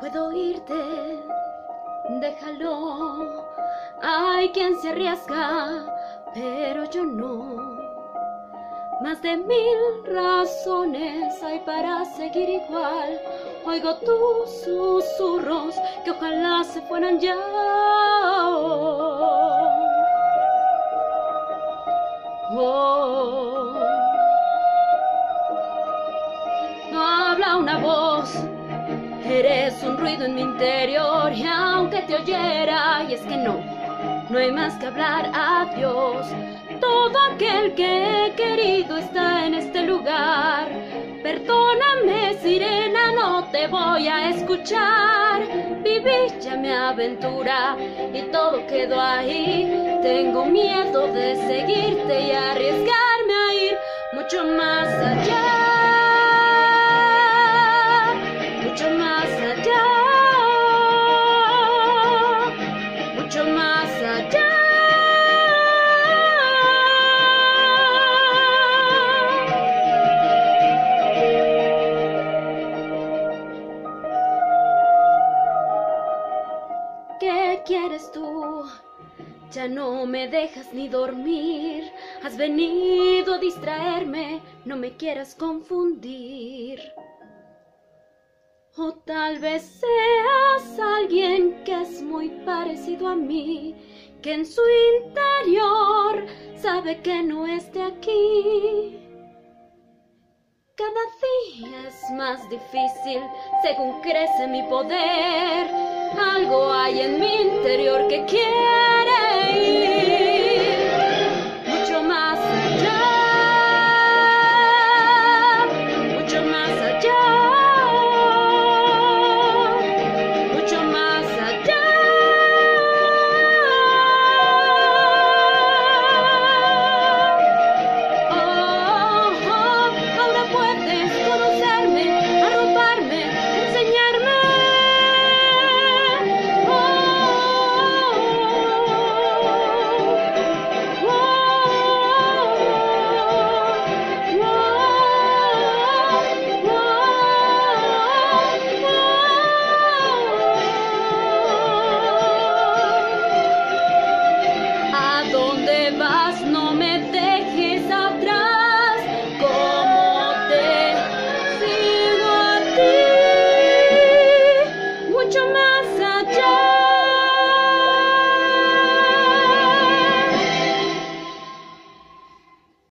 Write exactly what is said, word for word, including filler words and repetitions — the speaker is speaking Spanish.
puedo oírte, déjalo. Hay quien se arriesga, pero yo no. Más de mil razones hay para seguir igual. Oigo tus susurros que ojalá se fueran ya. Oh. No habla una voz, eres un ruido en mi interior. Y aunque te oyera, y es que no, no hay más que hablar, adiós. Todo aquel que he querido está en este lugar. Perdóname, sirena, no te voy a escuchar. Viví ya mi aventura y todo quedó ahí. Tengo miedo de seguirte y arriesgarme a ir mucho más allá. Mucho más allá. Mucho más allá. ¿Qué quieres tú? Ya no me dejas ni dormir. Has venido a distraerme, no me quieras confundir. O tal vez seas alguien que es muy parecido a mí, que en su interior sabe que no esté aquí. Cada día es más difícil según crece mi poder. Algo hay en mi interior que quiere ir.